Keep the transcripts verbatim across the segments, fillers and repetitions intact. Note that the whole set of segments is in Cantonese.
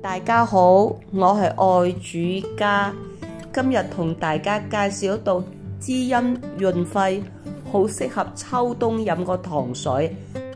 大家好，我係愛煮家，今日同大家介紹一道滋陰潤肺，好適合秋冬飲個糖水。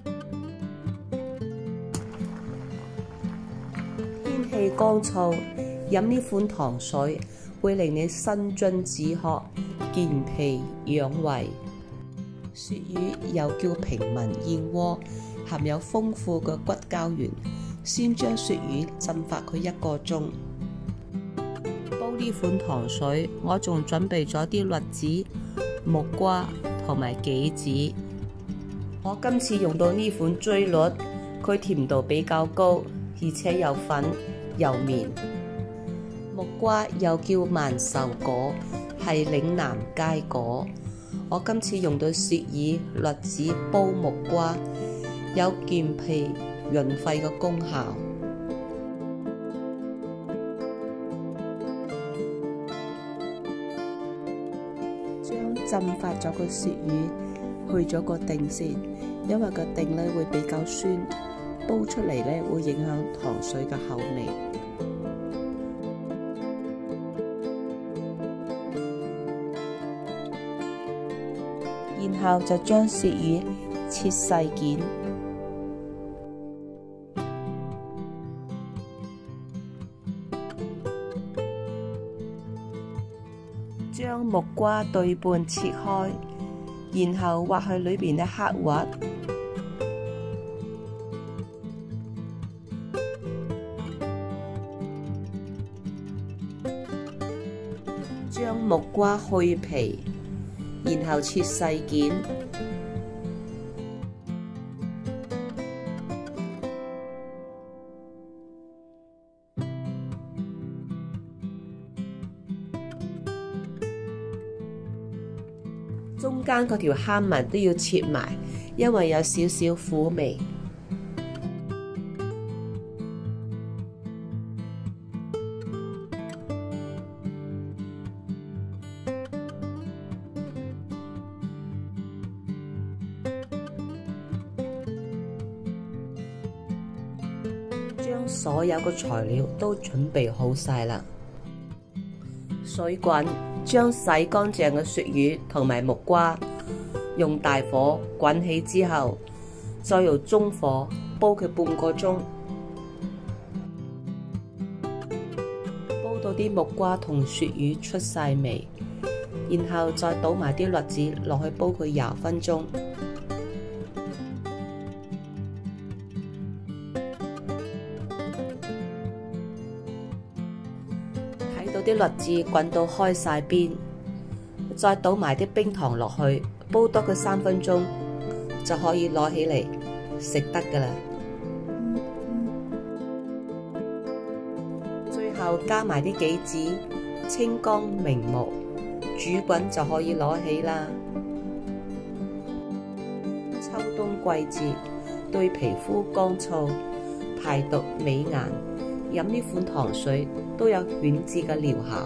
天氣乾燥，飲呢款糖水會令你生津止渴、健脾養胃。鱈魚又叫平民燕窩，含有豐富嘅骨膠原。先將鱈魚浸發佢一個鐘。煲呢款糖水，我仲準備咗啲栗子、木瓜同埋杞子。我今次用到呢款追栗，佢甜度比較高，而且有粉又綿。木瓜又叫萬壽果，係嶺南佳果。我今次用到鱈魚、栗子煲木瓜，有健脾潤肺嘅功效。將浸發咗個鱈魚去咗個頂先，因為個頂咧會比較酸，煲出嚟咧會影響糖水嘅口味。然後就將鱈魚切細件。將木瓜對半切開，然後挖去裏邊嘅黑核。將木瓜去皮，然後切細件。中間嗰條蝦紋都要切埋，因為有少少苦味。將所有嘅材料都準備好晒啦，水滾。將洗乾淨嘅鱈魚同埋木瓜用大火滾起之後，再用中火煲佢半個鐘，煲到啲木瓜同鱈魚出晒味，然後再倒埋啲栗子落去煲佢廿分鐘。睇到啲栗子滾到開晒邊，再倒埋啲冰糖落去，煲多佢三分鐘就可以攞起嚟食得㗎喇。最後加埋啲杞子，清江明目，煮滾就可以攞起啦。秋冬季節對皮膚乾燥、排毒美顏，飲呢款糖水都有顯著嘅療效。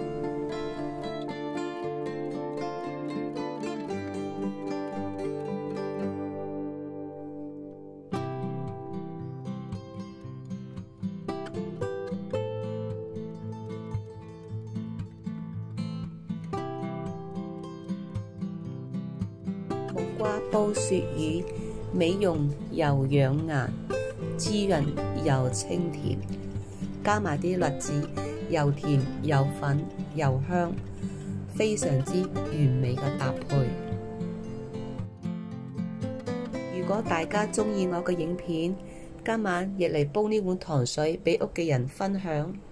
木瓜煲鱈魚，美容又養顏，滋潤又清甜，加埋啲栗子，又甜又粉又香，非常之完美嘅搭配。如果大家鍾意我嘅影片，今晚亦嚟煲呢碗糖水俾屋企人分享。